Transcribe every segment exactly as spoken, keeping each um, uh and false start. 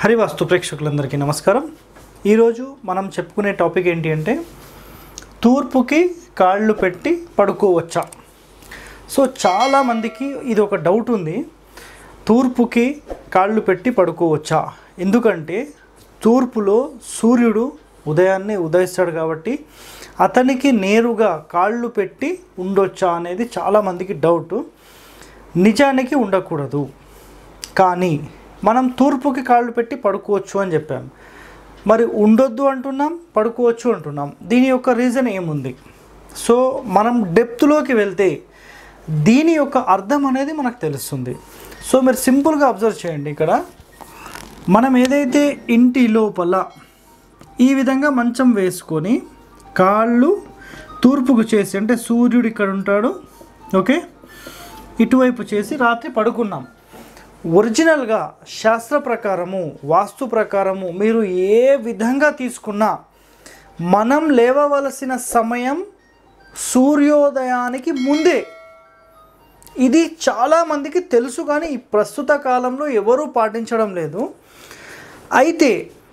హరివాస్తు ప్రేక్షకులందరికీ నమస్కారం. ఈరోజు మనం చెప్పుకునే టాపిక్ ఏంటి అంటే తూర్పుకి కాళ్ళు పెట్టి పడుకోవచ్చా. సో చాలామందికి ఇది ఒక డౌట్ ఉంది, తూర్పుకి కాళ్ళు పెట్టి పడుకోవచ్చా. ఎందుకంటే తూర్పులో సూర్యుడు ఉదయాన్నే ఉదయిస్తాడు కాబట్టి అతనికి నేరుగా కాళ్ళు పెట్టి ఉండొచ్చా అనేది చాలామందికి డౌట్. నిజానికి ఉండకూడదు, కానీ మనం తూర్పుకి కాళ్ళు పెట్టి పడుకోవచ్చు అని చెప్పాం. మరి ఉండొద్దు అంటున్నాం, పడుకోవచ్చు అంటున్నాం. దీని యొక్క రీజన్ ఏముంది? సో మనం డెప్త్లోకి వెళ్తే దీని యొక్క అర్థం అనేది మనకు తెలుస్తుంది. సో మీరు సింపుల్గా అబ్జర్వ్ చేయండి. ఇక్కడ మనం ఏదైతే ఇంటి లోపల ఈ విధంగా మంచం వేసుకొని కాళ్ళు తూర్పుకు చేసి, అంటే సూర్యుడు ఇక్కడ ఉంటాడు, ఓకే, ఇటువైపు చేసి రాత్రి పడుకున్నాం. ఒరిజినల్గా శాస్త్ర ప్రకారము, వాస్తు ప్రకారము మీరు ఏ విధంగా తీసుకున్నా మనం లేవవలసిన సమయం సూర్యోదయానికి ముందే. ఇది చాలామందికి తెలుసు, కానీ ఈ ప్రస్తుత కాలంలో ఎవరూ పాటించడం లేదు. అయితే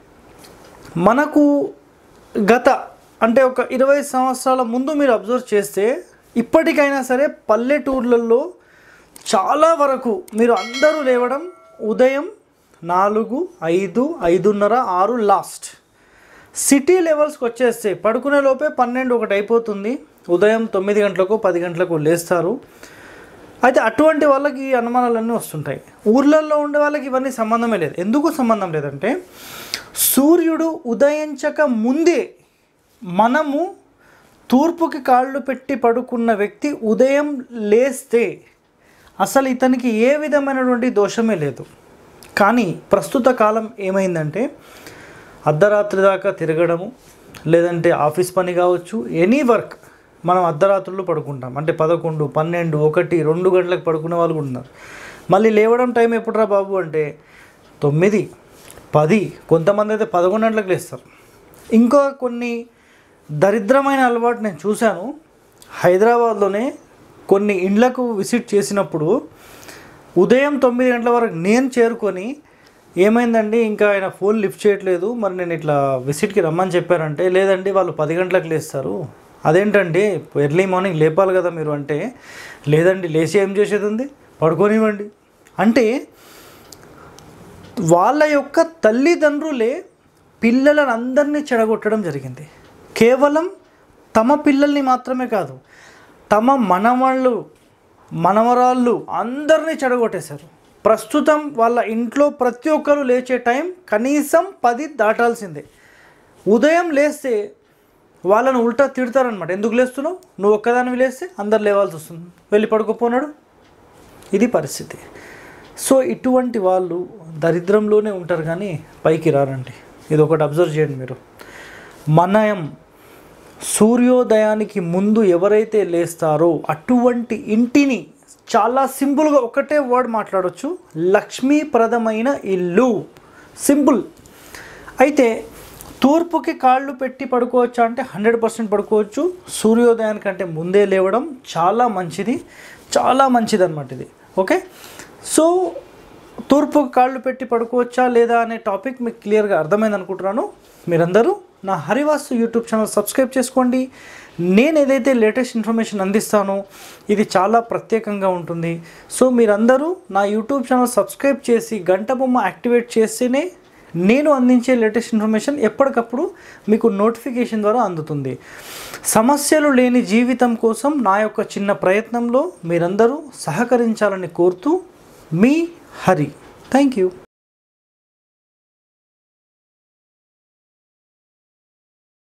మనకు గత అంటే ఒక ఇరవై సంవత్సరాల ముందు మీరు అబ్జర్వ్ చేస్తే ఇప్పటికైనా సరే పల్లెటూర్లలో చాలా వరకు మీరు అందరూ లేవడం ఉదయం నాలుగు ఐదు ఐదున్నర ఆరు లాస్ట్. సిటీ లెవెల్స్కి వచ్చేస్తే పడుకునే లోపే పన్నెండు ఒకటి అయిపోతుంది. ఉదయం తొమ్మిది గంటలకు పది గంటలకు లేస్తారు. అయితే అటువంటి వాళ్ళకి ఈ అనుమానాలన్నీ వస్తుంటాయి. ఊర్లలో ఉండే వాళ్ళకి ఇవన్నీ సంబంధమే లేదు. ఎందుకు సంబంధం లేదంటే సూర్యుడు ఉదయించక ముందే మనము తూర్పుకి కాళ్ళు పెట్టి పడుకున్న వ్యక్తి ఉదయం లేస్తే అసలు ఇతనికి ఏ విధమైనటువంటి దోషమే లేదు. కానీ ప్రస్తుత కాలం ఏమైందంటే అర్ధరాత్రి దాకా తిరగడము, లేదంటే ఆఫీస్ పని కావచ్చు, ఎనీ వర్క్, మనం అర్ధరాత్రులు పడుకుంటాం. అంటే పదకొండు పన్నెండు ఒకటి రెండు గంటలకు పడుకునే వాళ్ళు కూడా ఉన్నారు. మళ్ళీ లేవడం టైం ఎప్పుడురా బాబు అంటే తొమ్మిది పది, కొంతమంది అయితే పదకొండు గంటలకు లేస్తారు. ఇంకా కొన్ని దరిద్రమైన అలవాటు నేను చూశాను. హైదరాబాద్లోనే కొన్ని ఇండ్లకు విజిట్ చేసినప్పుడు ఉదయం తొమ్మిది గంటల వరకు నేను చేరుకొని, ఏమైందండి ఇంకా ఆయన ఫోన్ లిఫ్ట్ చేయట్లేదు, మరి నేను ఇట్లా విజిట్కి రమ్మని చెప్పారంటే, లేదండి వాళ్ళు పది గంటలకు లేస్తారు. అదేంటండి ఎర్లీ మార్నింగ్ లేపాలి కదా మీరు అంటే, లేదండి లేచి ఏం చేసేది ఉంది, పడుకోనివ్వండి అంటే. వాళ్ళ యొక్క తల్లిదండ్రులే పిల్లలను అందరినీ చెడగొట్టడం జరిగింది. కేవలం తమ పిల్లల్ని మాత్రమే కాదు, తమ మనవాళ్ళు మనవరాళ్ళు అందరినీ చెడగొట్టేశారు. ప్రస్తుతం వాళ్ళ ఇంట్లో ప్రతి ఒక్కరు లేచే టైం కనీసం పది దాటాల్సిందే. ఉదయం లేస్తే వాళ్ళని ఉల్టా తిడతారనమాట. ఎందుకు లేస్తున్నావు, నువ్వు ఒక్కదానివి లేస్తే అందరు లేవాల్సి వస్తుంది, వెళ్ళి పడుకోపోనాడు. ఇది పరిస్థితి. సో ఇటువంటి వాళ్ళు దరిద్రంలోనే ఉంటారు, కానీ పైకి రారండి. ఇది ఒకటి అబ్జర్వ్ చేయండి మీరు. మనం సూర్యోదయానికి ముందు ఎవరైతే లేస్తారో అటువంటి ఇంటిని చాలా సింపుల్గా ఒకటే వర్డ్ మాట్లాడవచ్చు, లక్ష్మీప్రదమైన ఇల్లు. సింపుల్. అయితే తూర్పుకి కాళ్ళు పెట్టి పడుకోవచ్చా అంటే హండ్రెడ్ పర్సెంట్ పడుకోవచ్చు. సూర్యోదయానికంటే ముందే లేవడం చాలా మంచిది, చాలా మంచిది అన్నమాట ఇది. ఓకే, సో తూర్పుకి కాళ్ళు పెట్టి పడుకోవచ్చా లేదా అనే టాపిక్ మీకు క్లియర్గా అర్థమైంది అనుకుంటున్నాను. మీరందరూ నా హరివాస్తు యూట్యూబ్ ఛానల్ సబ్స్క్రైబ్ చేసుకోండి. నేను ఏదైతే లేటెస్ట్ ఇన్ఫర్మేషన్ అందిస్తానో ఇది చాలా ప్రత్యేకంగా ఉంటుంది. సో మీరందరూ నా యూట్యూబ్ ఛానల్ సబ్స్క్రైబ్ చేసి గంట బొమ్మ యాక్టివేట్ చేస్తేనే నేను అందించే లేటెస్ట్ ఇన్ఫర్మేషన్ ఎప్పటికప్పుడు మీకు నోటిఫికేషన్ ద్వారా అందుతుంది. సమస్యలు లేని జీవితం కోసం నా యొక్క చిన్న ప్రయత్నంలో మీరందరూ సహకరించాలని కోరుతూ మీ హరి. Thank you.